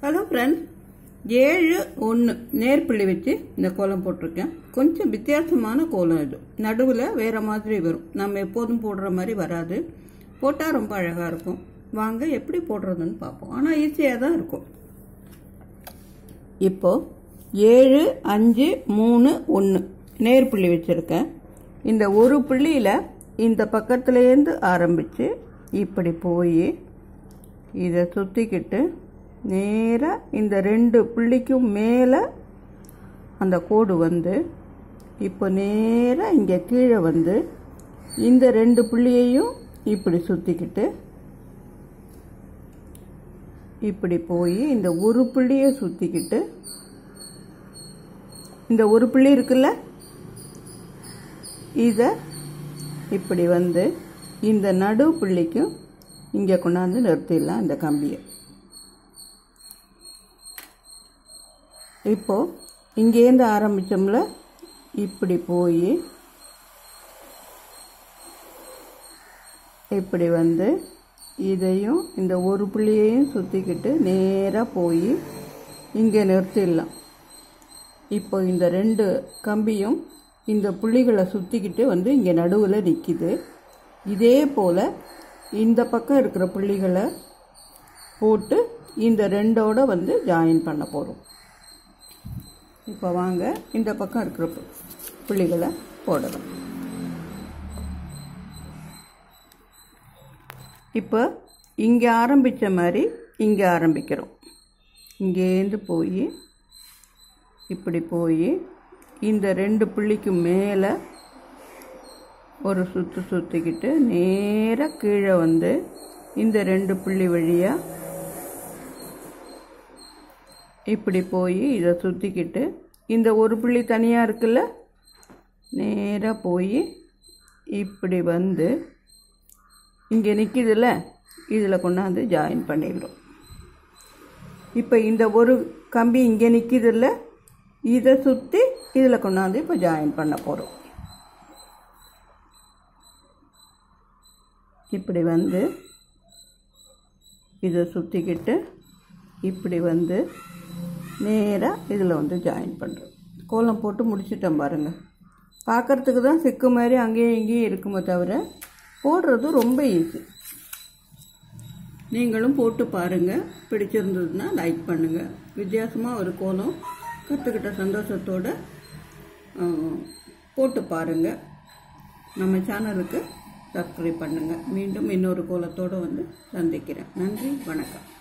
Hello friends, 7 1 நேர்புள்ளி வச்சு இந்த கோலம் போட்டிருக்கேன். கொஞ்சம் வித்தியாசமான கோலம் இது. நடுவில் வேற மாதிரி வரும். நம்ம எப்போதும் போடுற மாதிரி வராது. போட்டால் ரொம்ப அழகாக இருக்கும். வாங்க எப்படி போடுறதுன்னு பார்ப்போம். ஆனால் ஈஸியாக தான் இருக்கும். இப்போ 7 5 3 1 நேர்புள்ளி வச்சுருக்கேன். இந்த ஒரு புள்ளியில் இந்த பக்கத்துலேருந்து ஆரம்பித்து இப்படி போய் இதை சுற்றிக்கிட்டு நேராக இந்த 2 புள்ளிக்கும் மேலே அந்த கோடு வந்து இப்போ நேராக இங்கே கீழே வந்து இந்த 2 புள்ளியையும் இப்படி சுற்றிக்கிட்டு இப்படி போய் இந்த ஒரு புள்ளியை சுற்றிக்கிட்டு இந்த ஒரு புள்ளி இருக்குல்ல, இதை இப்படி வந்து இந்த நடு புள்ளிக்கும் இங்கே கொண்டாந்து நிறுத்திடலாம் இந்த கம்பியை. இப்போ இங்கேருந்து ஆரம்பித்தோம்ல, இப்படி போய் இப்படி வந்து இதையும் இந்த ஒரு புள்ளியையும் சுற்றிக்கிட்டு நேராக போய் இங்கே நிறுத்திடலாம். இப்போ இந்த 2 கம்பியும் இந்த புள்ளிகளை சுற்றிக்கிட்டு வந்து இங்கே நடுவில் நிற்கிது. இதே போல் இந்த பக்கம் இருக்கிற புள்ளிகளை போட்டு இந்த 2ஓட வந்து ஜாயின் பண்ண போகிறோம். இப்போ வாங்க இந்த பக்கம் இருக்கிற புள்ளிகளை போடலாம். இப்போ இங்கே ஆரம்பித்த மாதிரி இங்கே ஆரம்பிக்கிறோம். இங்கேருந்து போய் இப்படி போய் இந்த 2 புள்ளிக்கு மேலே ஒரு சுற்றிக்கிட்டு நேராக கீழே வந்து இந்த 2 புள்ளி வழியாக இப்படி போய் இதை சுற்றிக்கிட்டு இந்த ஒரு புள்ளி தனியாக இருக்குல்ல, நேராக போய் இப்படி வந்து இங்கே நிற்கிதுல்ல, இதில் கொண்டாந்து ஜாயின் பண்ணிடுறோம். இப்போ இந்த ஒரு கம்பி இங்கே நிற்கிதுல்ல, இதை சுற்றி இதில் கொண்டாந்து இப்போ ஜாயின் பண்ண போகிறோம். இப்படி வந்து இதை சுற்றிக்கிட்டு இப்படி வந்து நேராக இதில் வந்து ஜாயின் பண்ணுறோம். கோலம் போட்டு முடிச்சிட்டோம் பாருங்கள். பார்க்குறதுக்கு தான் சிக்கு மாதிரி அங்கேயும் இங்கேயும் இருக்குமே தவிர போடுறது ரொம்ப ஈஸி. நீங்களும் போட்டு பாருங்கள். பிடிச்சிருந்ததுன்னா லைக் பண்ணுங்கள். வித்தியாசமாக ஒரு கோலம் கற்றுக்கிட்ட சந்தோஷத்தோடு போட்டு பாருங்கள். நம்ம சேனலுக்கு சப்ஸ்கிரைப் பண்ணுங்கள். மீண்டும் இன்னொரு கோலத்தோடு வந்து சந்திக்கிறேன். நன்றி, வணக்கம்.